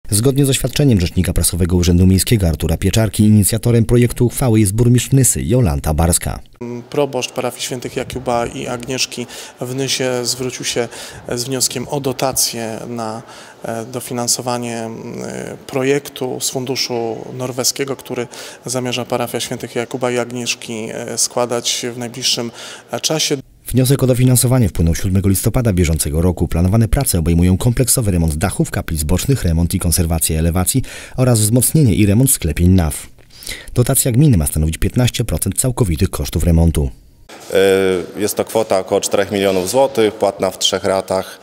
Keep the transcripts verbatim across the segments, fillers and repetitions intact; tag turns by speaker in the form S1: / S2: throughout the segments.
S1: Zgodnie z oświadczeniem rzecznika prasowego Urzędu Miejskiego Artura Pieczarki inicjatorem projektu uchwały jest burmistrz Nysy Jolanta Barska.
S2: Proboszcz parafii Świętych Jakuba i Agnieszki w Nysie zwrócił się z wnioskiem o dotację na dofinansowanie projektu z funduszu norweskiego, który zamierza parafia Świętych Jakuba i Agnieszki składać w najbliższym czasie.
S1: Wniosek o dofinansowanie wpłynął siódmego listopada bieżącego roku. Planowane prace obejmują kompleksowy remont dachów, kaplic bocznych, remont i konserwację elewacji oraz wzmocnienie i remont sklepień naw. Dotacja gminy ma stanowić piętnaście procent całkowitych kosztów remontu.
S3: Jest to kwota około czterech milionów złotych, płatna w trzech ratach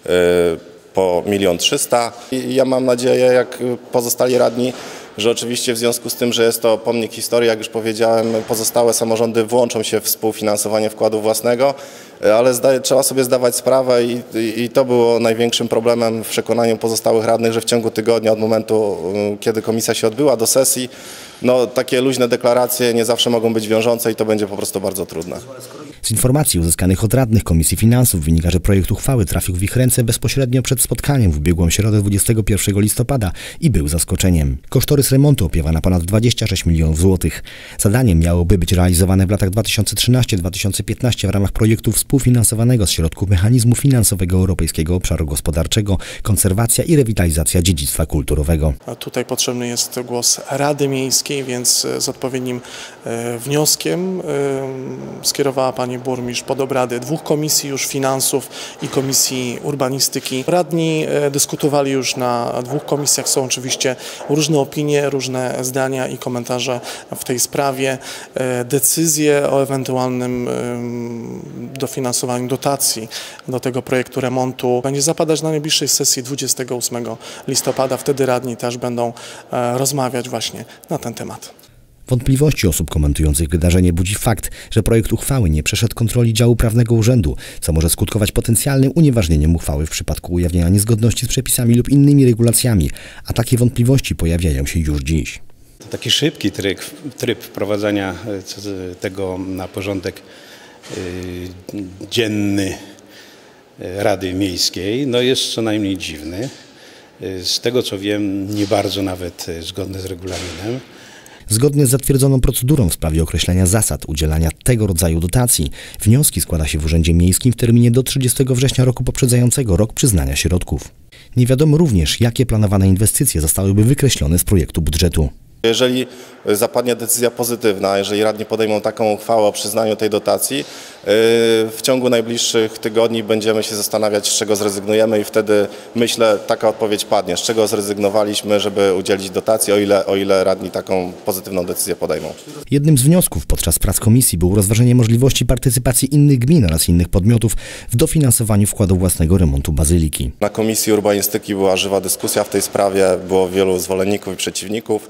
S3: po milion trzysta. I ja mam nadzieję, jak pozostali radni, że oczywiście w związku z tym, że jest to pomnik historii, jak już powiedziałem, pozostałe samorządy włączą się w współfinansowanie wkładu własnego, ale zdaje, trzeba sobie zdawać sprawę i, i, i to było największym problemem w przekonaniu pozostałych radnych, że w ciągu tygodnia od momentu, kiedy komisja się odbyła do sesji, no takie luźne deklaracje nie zawsze mogą być wiążące i to będzie po prostu bardzo trudne.
S1: Z informacji uzyskanych od radnych Komisji Finansów wynika, że projekt uchwały trafił w ich ręce bezpośrednio przed spotkaniem w ubiegłą środę dwudziestego pierwszego listopada i był zaskoczeniem. Kosztorys remontu opiewa na ponad dwadzieścia sześć milionów złotych. Zadanie miałoby być realizowane w latach dwa tysiące trzynastym do dwa tysiące piętnastego w ramach projektu współfinansowanego z środków Mechanizmu Finansowego Europejskiego Obszaru Gospodarczego, konserwacja i rewitalizacja dziedzictwa kulturowego.
S2: A tutaj potrzebny jest głos Rady Miejskiej, więc z odpowiednim wnioskiem skierowała pani burmistrz pod obrady dwóch komisji już finansów i komisji urbanistyki. Radni dyskutowali już na dwóch komisjach, są oczywiście różne opinie, różne zdania i komentarze w tej sprawie. Decyzje o ewentualnym dofinansowaniu dotacji do tego projektu remontu będzie zapadać na najbliższej sesji dwudziestego ósmego listopada. Wtedy radni też będą rozmawiać właśnie na ten temat.
S1: Wątpliwości osób komentujących wydarzenie budzi fakt, że projekt uchwały nie przeszedł kontroli działu prawnego urzędu, co może skutkować potencjalnym unieważnieniem uchwały w przypadku ujawnienia niezgodności z przepisami lub innymi regulacjami, a takie wątpliwości pojawiają się już dziś.
S4: To taki szybki tryb, tryb wprowadzania tego na porządek dzienny Rady Miejskiej no jest co najmniej dziwny. Z tego co wiem, nie bardzo nawet zgodny z regulaminem.
S1: Zgodnie z zatwierdzoną procedurą w sprawie określenia zasad udzielania tego rodzaju dotacji, wnioski składa się w Urzędzie Miejskim w terminie do trzydziestego września roku poprzedzającego rok przyznania środków. Nie wiadomo również, jakie planowane inwestycje zostałyby wykreślone z projektu budżetu.
S3: Jeżeli zapadnie decyzja pozytywna, jeżeli radni podejmą taką uchwałę o przyznaniu tej dotacji, w ciągu najbliższych tygodni będziemy się zastanawiać, z czego zrezygnujemy i wtedy myślę, taka odpowiedź padnie, z czego zrezygnowaliśmy, żeby udzielić dotacji, o ile, o ile radni taką pozytywną decyzję podejmą.
S1: Jednym z wniosków podczas prac komisji było rozważenie możliwości partycypacji innych gmin oraz innych podmiotów w dofinansowaniu wkładu własnego remontu bazyliki.
S3: Na Komisji Urbanistyki była żywa dyskusja w tej sprawie, było wielu zwolenników i przeciwników.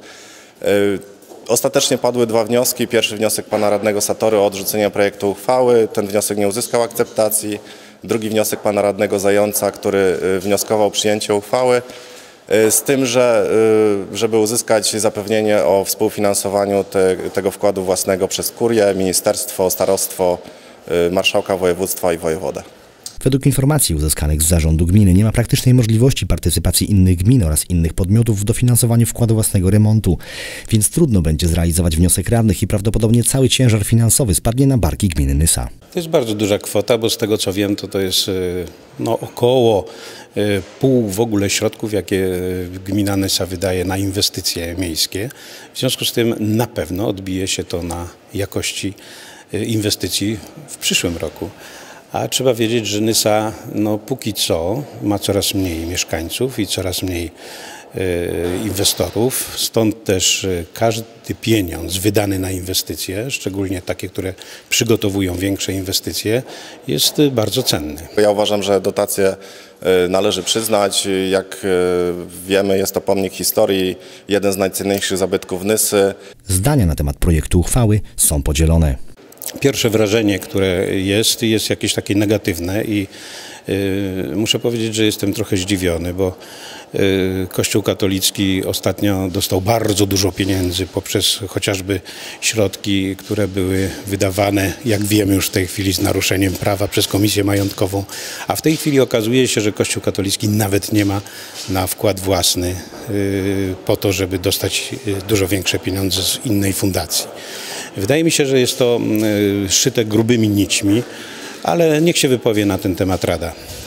S3: Ostatecznie padły dwa wnioski. Pierwszy wniosek pana radnego Satory o odrzucenie projektu uchwały. Ten wniosek nie uzyskał akceptacji. Drugi wniosek pana radnego Zająca, który wnioskował o przyjęcie uchwały. Z tym, że żeby uzyskać zapewnienie o współfinansowaniu te, tego wkładu własnego przez kurię, ministerstwo, starostwo, marszałka województwa i wojewodę.
S1: Według informacji uzyskanych z zarządu gminy nie ma praktycznej możliwości partycypacji innych gmin oraz innych podmiotów w dofinansowaniu wkładu własnego remontu, więc trudno będzie zrealizować wniosek radnych i prawdopodobnie cały ciężar finansowy spadnie na barki gminy Nysa.
S4: To jest bardzo duża kwota, bo z tego co wiem, to to jest no, około pół w ogóle środków, jakie gmina Nysa wydaje na inwestycje miejskie. W związku z tym na pewno odbije się to na jakości inwestycji w przyszłym roku. A trzeba wiedzieć, że Nysa no, póki co ma coraz mniej mieszkańców i coraz mniej e, inwestorów. Stąd też każdy pieniądz wydany na inwestycje, szczególnie takie, które przygotowują większe inwestycje, jest bardzo cenny.
S3: Ja uważam, że dotacje należy przyznać. Jak wiemy, jest to pomnik historii, jeden z najcenniejszych zabytków Nysy.
S1: Zdania na temat projektu uchwały są podzielone.
S4: Pierwsze wrażenie, które jest, jest jakieś takie negatywne i yy, muszę powiedzieć, że jestem trochę zdziwiony, bo Kościół katolicki ostatnio dostał bardzo dużo pieniędzy poprzez chociażby środki, które były wydawane, jak wiemy już w tej chwili, z naruszeniem prawa przez Komisję Majątkową, a w tej chwili okazuje się, że Kościół katolicki nawet nie ma na wkład własny po to, żeby dostać dużo większe pieniądze z innej fundacji. Wydaje mi się, że jest to szyte grubymi nićmi, ale niech się wypowie na ten temat Rada.